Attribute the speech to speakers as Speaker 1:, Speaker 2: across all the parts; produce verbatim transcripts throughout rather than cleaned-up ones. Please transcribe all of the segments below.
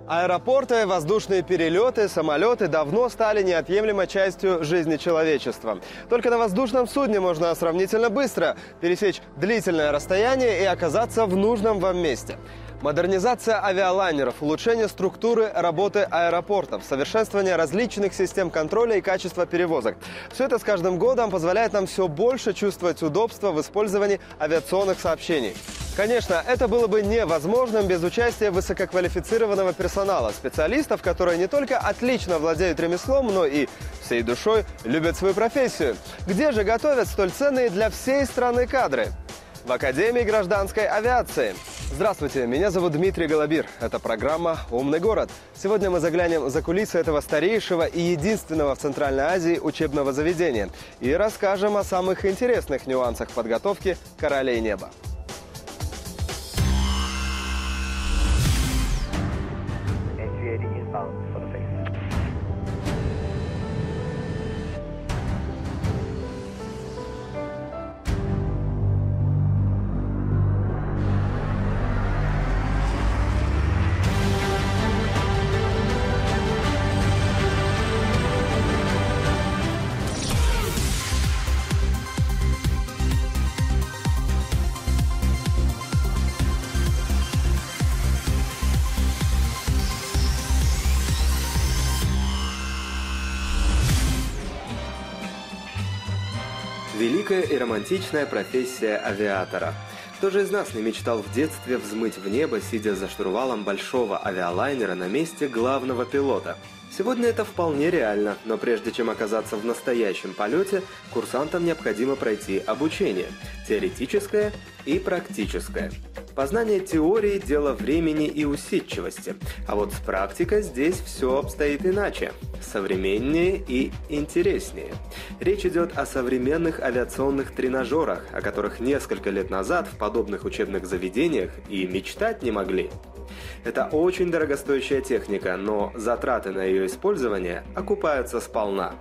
Speaker 1: Аэропорты, воздушные перелеты, самолеты давно стали неотъемлемой частью жизни человечества. Только на воздушном судне можно сравнительно быстро пересечь длительное расстояние и оказаться в нужном вам месте. Модернизация авиалайнеров, улучшение структуры работы аэропортов, совершенствование различных систем контроля и качества перевозок. Все это с каждым годом позволяет нам все больше чувствовать удобство в использовании авиационных сообщений. Конечно, это было бы невозможным без участия высококвалифицированного персонала, специалистов, которые не только отлично владеют ремеслом, но и всей душой любят свою профессию. Где же готовят столь ценные для всей страны кадры? В Академии гражданской авиации. Здравствуйте, меня зовут Дмитрий Голобир. Это программа «Умный город». Сегодня мы заглянем за кулисы этого старейшего и единственного в Центральной Азии учебного заведения и расскажем о самых интересных нюансах подготовки королей неба. Великая и романтичная профессия авиатора. Кто же из нас не мечтал в детстве взмыть в небо, сидя за штурвалом большого авиалайнера на месте главного пилота? Сегодня это вполне реально, но прежде чем оказаться в настоящем полете, курсантам необходимо пройти обучение – теоретическое и практическое. Познание теории – дело времени и усидчивости, а вот с практикой здесь все обстоит иначе, современнее и интереснее. Речь идет о современных авиационных тренажерах, о которых несколько лет назад в подобных учебных заведениях и мечтать не могли. Это очень дорогостоящая техника, но затраты на ее использование окупаются сполна.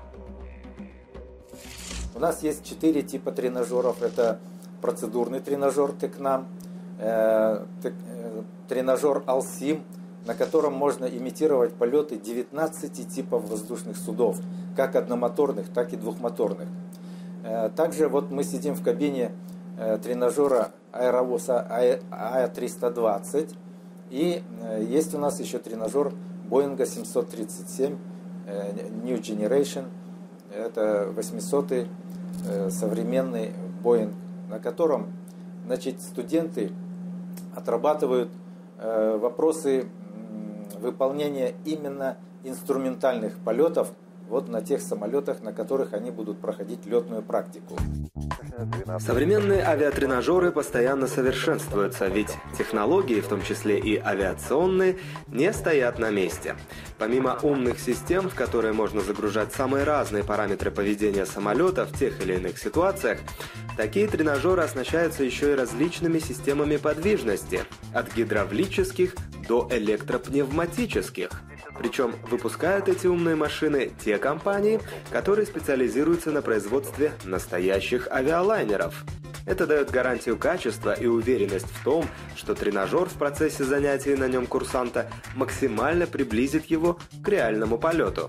Speaker 2: У нас есть четыре типа тренажеров. Это процедурный тренажер Текнам, э, тек, э, тренажер Алсим, на котором можно имитировать полеты девятнадцати типов воздушных судов, как одномоторных, так и двухмоторных. Э, также вот мы сидим в кабине э, тренажера аэровоза А триста двадцать. И есть у нас еще тренажер Боинга семьсот тридцать семь New Generation. Это восьмисотый современный Боинг, на котором, значит, студенты отрабатывают вопросы выполнения именно инструментальных полетов вот на тех самолетах, на которых они будут проходить летную практику.
Speaker 1: Современные авиатренажеры постоянно совершенствуются, ведь технологии, в том числе и авиационные, не стоят на месте. Помимо умных систем, в которые можно загружать самые разные параметры поведения самолета в тех или иных ситуациях, такие тренажеры оснащаются еще и различными системами подвижности, от гидравлических до электропневматических. Причем выпускают эти умные машины те компании, которые специализируются на производстве настоящих авиалайнеров. Это дает гарантию качества и уверенность в том, что тренажер в процессе занятий на нем курсанта максимально приблизит его к реальному полету.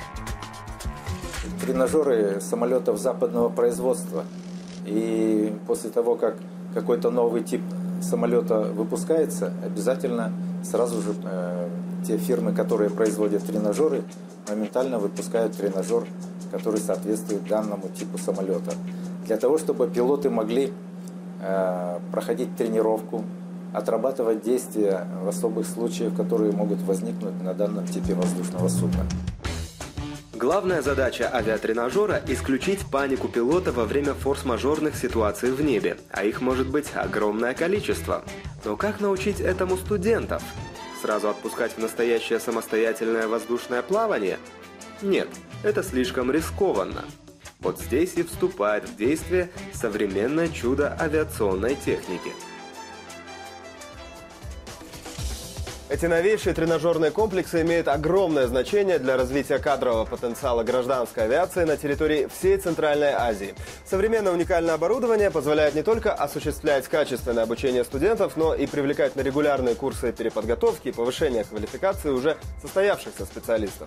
Speaker 2: Тренажеры самолетов западного производства. И после того, как какой-то новый тип самолета выпускается, обязательно сразу же э, те фирмы, которые производят тренажеры, моментально выпускают тренажер, который соответствует данному типу самолета. Для того, чтобы пилоты могли э, проходить тренировку, отрабатывать действия в особых случаях, которые могут возникнуть на данном типе воздушного судна.
Speaker 1: Главная задача авиатренажера – исключить панику пилота во время форс-мажорных ситуаций в небе, а их может быть огромное количество. Но как научить этому студентов? Сразу отпускать в настоящее самостоятельное воздушное плавание? Нет, это слишком рискованно. Вот здесь и вступает в действие современное чудо авиационной техники. Эти новейшие тренажерные комплексы имеют огромное значение для развития кадрового потенциала гражданской авиации на территории всей Центральной Азии. Современное уникальное оборудование позволяет не только осуществлять качественное обучение студентов, но и привлекать на регулярные курсы переподготовки и повышения квалификации уже состоявшихся специалистов.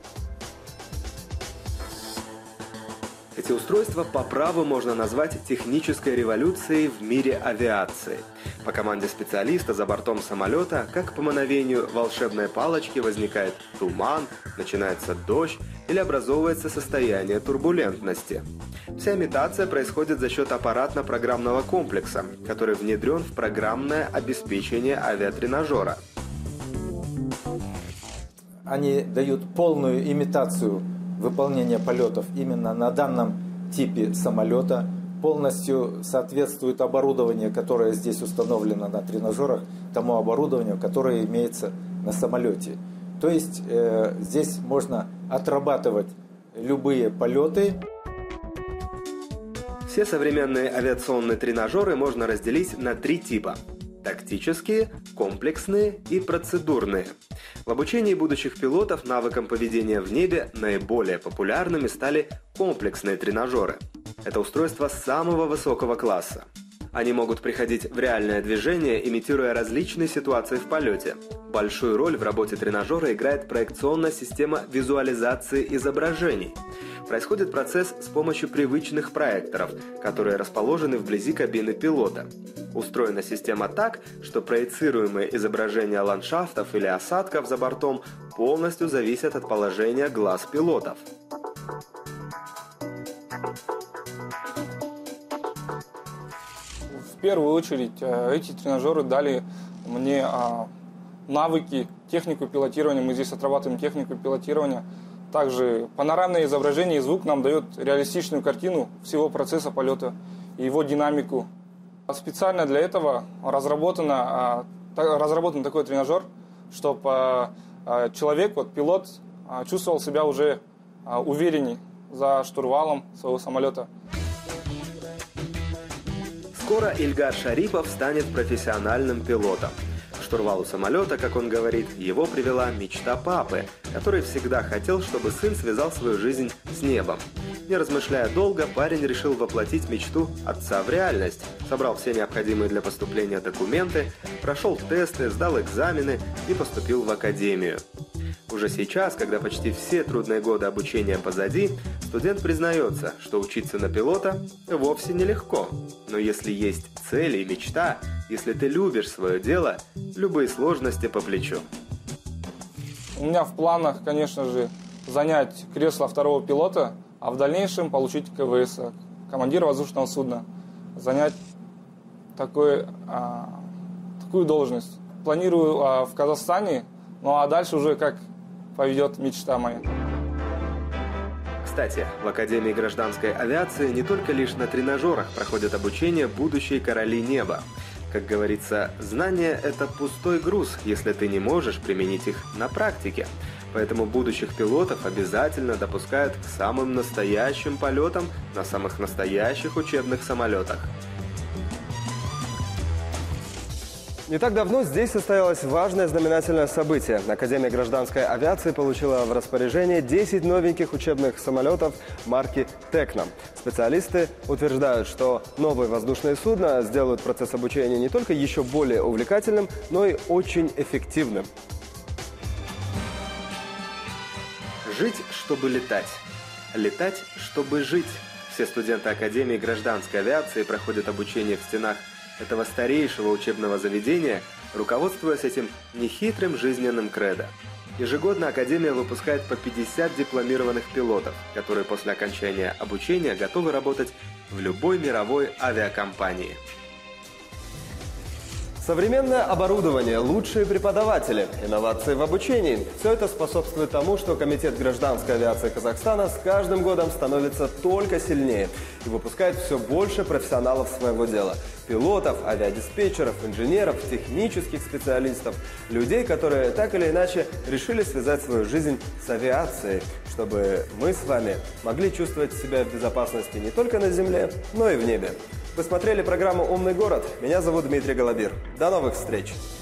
Speaker 3: Эти устройства по праву можно назвать технической революцией в мире авиации. По команде специалиста за бортом самолета, как по мановению волшебной палочки, возникает туман, начинается дождь или образовывается состояние турбулентности. Вся имитация происходит за счет аппаратно-программного комплекса, который внедрен в программное обеспечение авиатренажера.
Speaker 2: Они дают полную имитацию выполнения полетов именно на данном типе самолета. Полностью соответствует оборудование, которое здесь установлено на тренажерах, тому оборудованию, которое имеется на самолете. То есть э, здесь можно отрабатывать любые полеты.
Speaker 3: Все современные авиационные тренажеры можно разделить на три типа: тактические, комплексные и процедурные. В обучении будущих пилотов навыкам поведения в небе наиболее популярными стали комплексные тренажеры. Это устройства самого высокого класса. Они могут приходить в реальное движение, имитируя различные ситуации в полете. Большую роль в работе тренажера играет проекционная система визуализации изображений. Происходит процесс с помощью привычных проекторов, которые расположены вблизи кабины пилота. Устроена система так, что проецируемые изображения ландшафтов или осадков за бортом полностью зависят от положения глаз пилотов.
Speaker 4: В первую очередь эти тренажеры дали мне навыки, технику пилотирования. Мы здесь отрабатываем технику пилотирования. Также панорамное изображение и звук нам дает реалистичную картину всего процесса полета и его динамику. Специально для этого разработано, разработан такой тренажер, чтобы человек, вот, пилот, чувствовал себя уже увереннее за штурвалом своего самолета.
Speaker 3: Скоро Ильгар Шарипов станет профессиональным пилотом. К штурвалу самолета, как он говорит, его привела мечта папы, который всегда хотел, чтобы сын связал свою жизнь с небом. Не размышляя долго, парень решил воплотить мечту отца в реальность. Собрал все необходимые для поступления документы, прошел тесты, сдал экзамены и поступил в академию. Уже сейчас, когда почти все трудные годы обучения позади, студент признается, что учиться на пилота вовсе нелегко. Но если есть цель и мечта, если ты любишь свое дело, любые сложности по плечу.
Speaker 4: У меня в планах, конечно же, занять кресло второго пилота, а в дальнейшем получить ка вэ эс, командира воздушного судна, занять такой, а, такую должность. Планирую а, в Казахстане, ну а дальше уже как поведет мечта моя.
Speaker 3: Кстати, в Академии гражданской авиации не только лишь на тренажерах проходит обучение будущей короли неба. Как говорится, знание – это пустой груз, если ты не можешь применить их на практике. Поэтому будущих пилотов обязательно допускают к самым настоящим полетам на самых настоящих учебных самолетах.
Speaker 1: Не так давно здесь состоялось важное знаменательное событие. Академия гражданской авиации получила в распоряжение десять новеньких учебных самолетов марки «Текна». Специалисты утверждают, что новые воздушные судна сделают процесс обучения не только еще более увлекательным, но и очень эффективным.
Speaker 3: Жить, чтобы летать. Летать, чтобы жить. Все студенты Академии гражданской авиации проходят обучение в стенах этого старейшего учебного заведения, руководствуясь этим нехитрым жизненным кредо. Ежегодно Академия выпускает по пятьдесят дипломированных пилотов, которые после окончания обучения готовы работать в любой мировой авиакомпании.
Speaker 1: Современное оборудование, лучшие преподаватели, инновации в обучении – все это способствует тому, что Комитет гражданской авиации Казахстана с каждым годом становится только сильнее и выпускает все больше профессионалов своего дела. Пилотов, авиадиспетчеров, инженеров, технических специалистов, людей, которые так или иначе решили связать свою жизнь с авиацией, чтобы мы с вами могли чувствовать себя в безопасности не только на земле, но и в небе. Вы смотрели программу «Умный город». Меня зовут Дмитрий Голобир. До новых встреч!